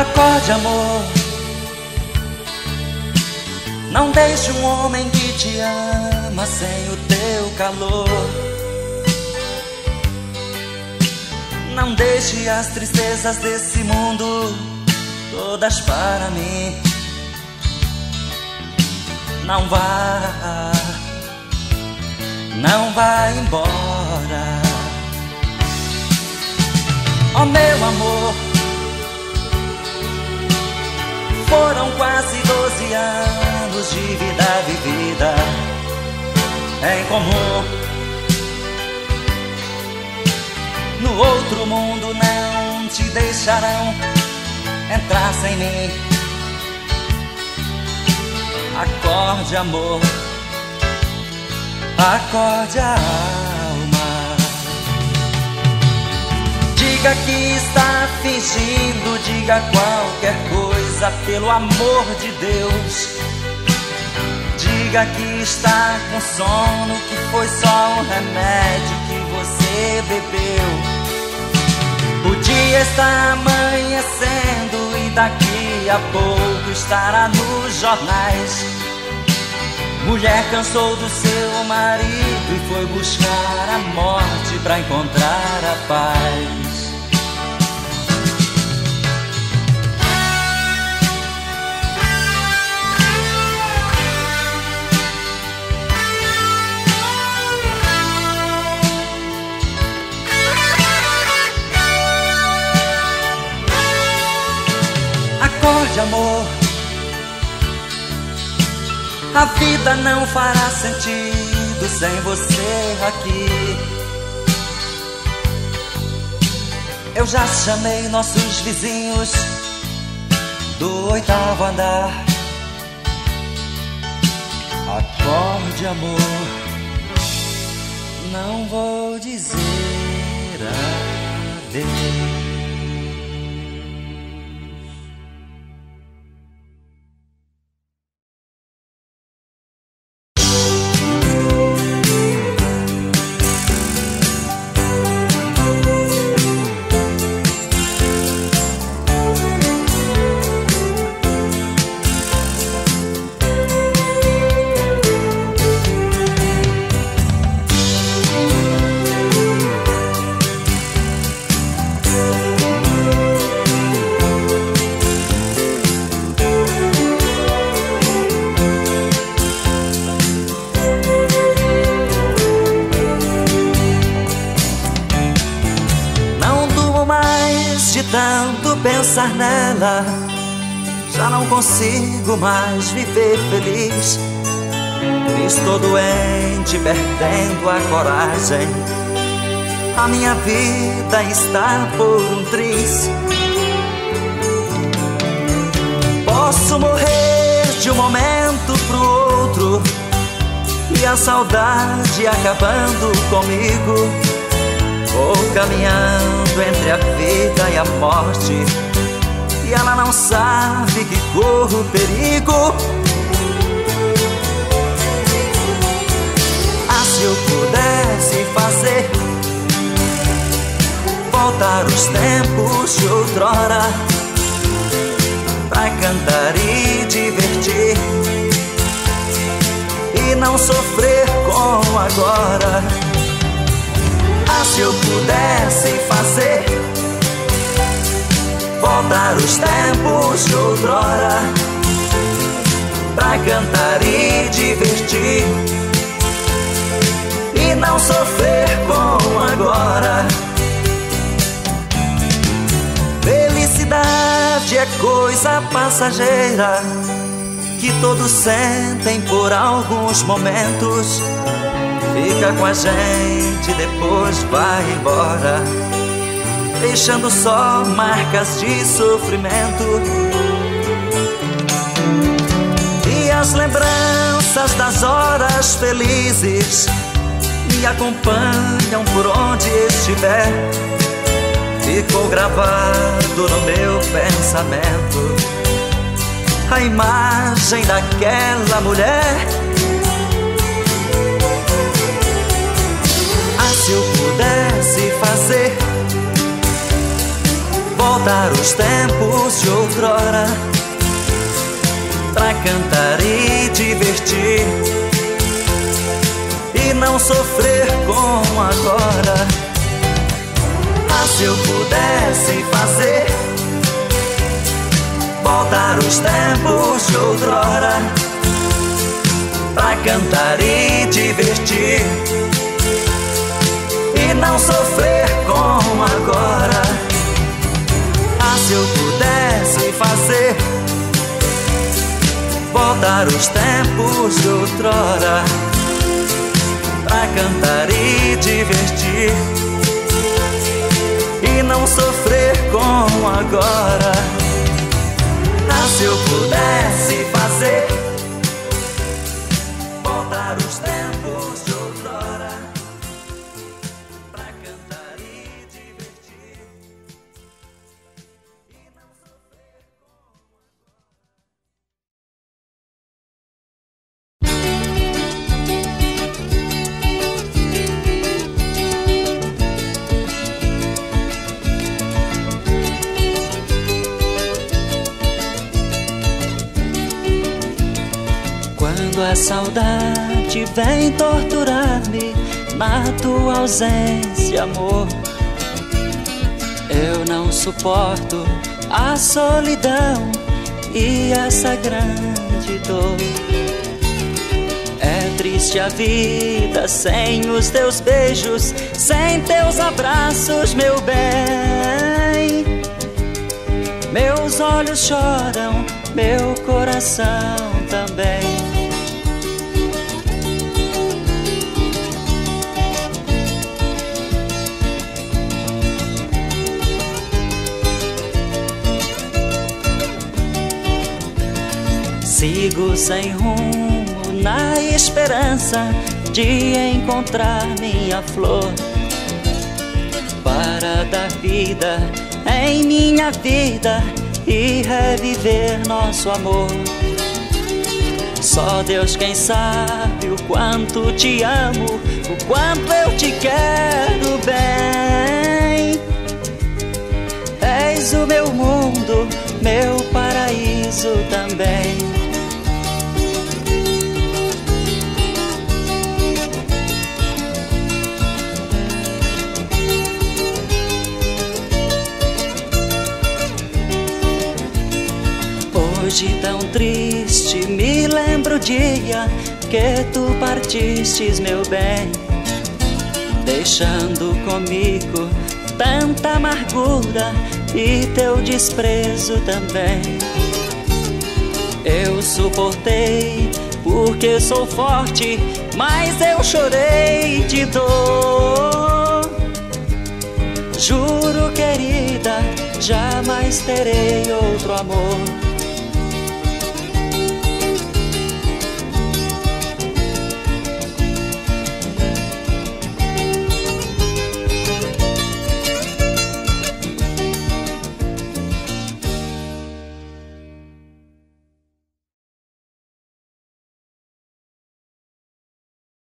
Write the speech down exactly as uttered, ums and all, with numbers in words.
Acorde, amor, não deixe um homem que te ama sem o teu calor. Não deixe as tristezas desse mundo todas para mim. Não vá, não vá embora. Oh, meu amor, foram quase doze anos de vida vivida em comum. No outro mundo não te deixarão entrar sem mim. Acorde, amor, acorde a alma. Diga que está fingindo, diga qualquer coisa, pelo amor de Deus. Diga que está com sono, que foi só um remédio que você bebeu. O dia está amanhecendo e daqui a pouco estará nos jornais. Mulher cansou do seu marido e foi buscar a morte pra encontrar a paz. Acorde, amor, a vida não fará sentido sem você aqui. Eu já chamei nossos vizinhos do oitavo andar. Acorde, amor, não vou dizer adeus. Tanto pensar nela, já não consigo mais viver feliz. Estou doente, perdendo a coragem. A minha vida está por um triz. Posso morrer de um momento pro outro e a saudade acabando comigo. Vou caminhando entre a vida e a morte e ela não sabe que corro perigo. Ah, se eu pudesse fazer voltar os tempos de outrora, pra cantar e divertir e não sofrer como agora. Ah, se eu pudesse fazer voltar os tempos de outrora, pra cantar e divertir e não sofrer como agora. Felicidade é coisa passageira que todos sentem por alguns momentos. Fica com a gente, depois vai embora, deixando só marcas de sofrimento. E as lembranças das horas felizes me acompanham por onde estiver. Ficou gravado no meu pensamento a imagem daquela mulher. Ah, se eu pudesse fazer voltar os tempos de outrora, pra cantar e divertir, e não sofrer como agora. Ah, se eu pudesse fazer voltar os tempos de outrora, pra cantar e divertir, e não sofrer como agora. Ah, se eu pudesse fazer voltar os tempos de outrora, pra cantar e divertir, e não sofrer como agora. Ah, se eu pudesse fazer voltar os tempos de outrora, pra cantar e divertir, e não sofrer como Quando a saudade vem torturar-me na tua ausência, amor, eu não suporto a solidão e essa grande dor. É triste a vida sem os teus beijos, sem teus abraços, meu bem. Meus olhos choram, meu coração também. Sigo sem rumo na esperança de encontrar minha flor, para dar vida em minha vida e reviver nosso amor. Só Deus quem sabe o quanto te amo, o quanto eu te quero bem. És o meu mundo, meu paraíso também. Hoje tão triste me lembro o dia que tu partistes, meu bem, deixando comigo tanta amargura e teu desprezo também. Eu suportei porque sou forte, mas eu chorei de dor. Juro, querida, jamais terei outro amor.